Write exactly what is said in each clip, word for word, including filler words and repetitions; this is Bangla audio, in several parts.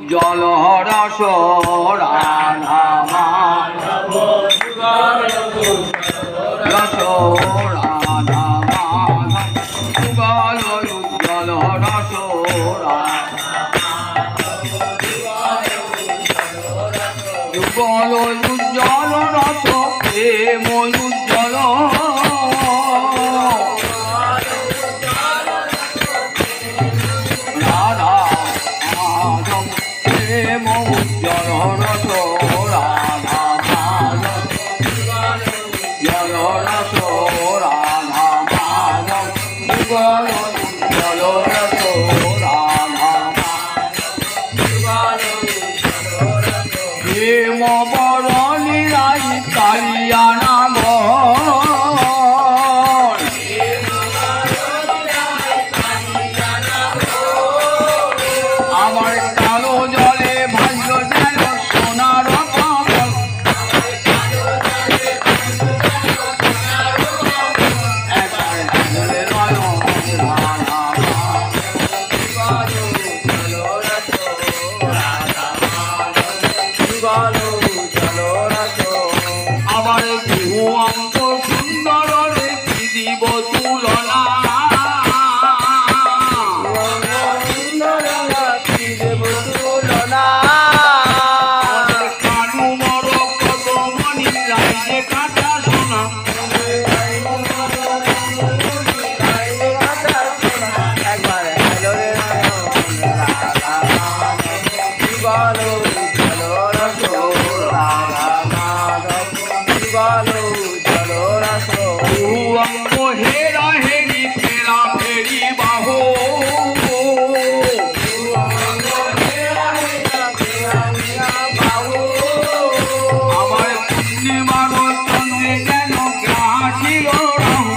উজ্জ্বল রস রাধা মাধব রস রাধা মাধব যুগল উজ্জ্বল রস যুগল উজ্জ্বল রস প্রেম উজ্জ্বল রাধা মাধব প্রেম উজ্জ্বল রস রাধা মাধব উজ্জ্বল রস রাধা মাধব যুগল উজ্জ্বল রস রাধা প্রেম বরণী রাই কালিয়া নাম আমার কালো জলে ভাগ্য যেন সোনার কমল আবার বহু অঙ্ক সুন্দর রে কি দিব তুলনা কানু মর কত মনি রাইজে কাটা সোনা হেরা হেরি ফেরা ফেরি বাহু আমার পূর্ণিমার চন্দ্রে যেন গ্রাসিল রাহু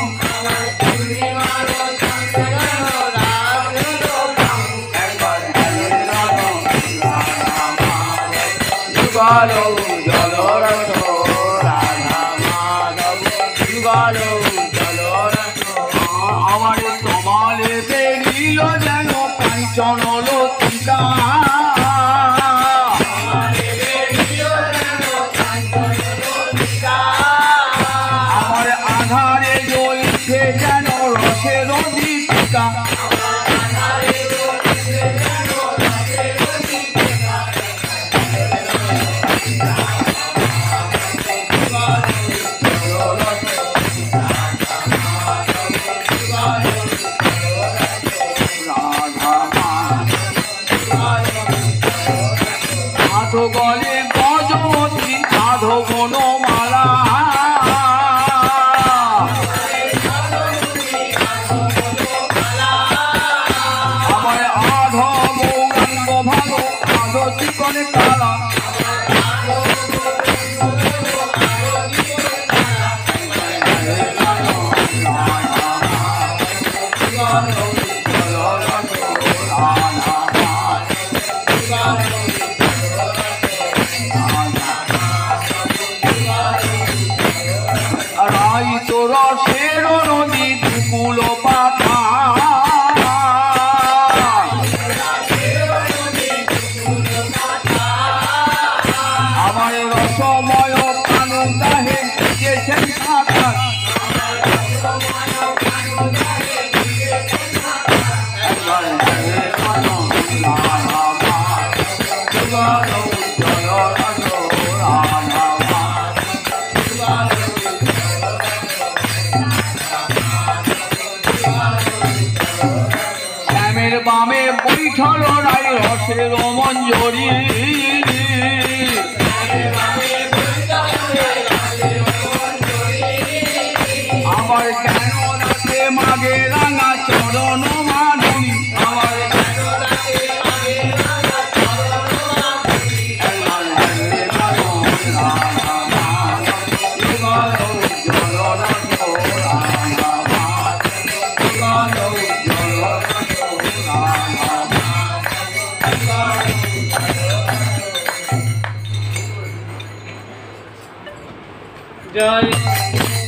যুগল জল রস রাধা মাধব যুগল আমার তোমালে বেরিল যেন কাঞ্চন লতিকা আমার আধারে জ্বলছে যেন রসের দীপিকা সাধু গলে গজমতি সাধু বনমালা আমার আধ গৌরাঙ্গ ভালো আধ চিকনে কালা রাই তো রসের নদী দুকুল পাতা আমার রসময় কানু দাহে দিয়েছেন সাঁতার শ্যামের বামে বৈঠল রাই রসের মঞ্জরি আমার কেন রাতে মাগে রাঙা চরণ মাধুরী আমার জয়